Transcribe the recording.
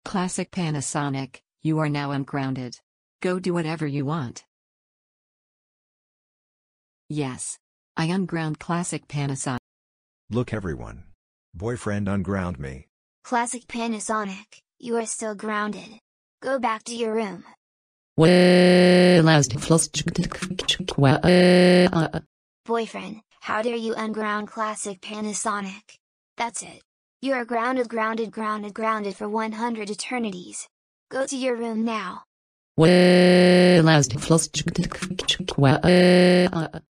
Classic Panasonic, you are now ungrounded. Go do whatever you want. Yes. I unground Classic Panasonic. Look everyone. Boyfriend unground me. Classic Panasonic, you are still grounded. Go back to your room. Boyfriend, how dare you unground Classic Panasonic? That's it. You are grounded for 100 eternities. Go to your room now.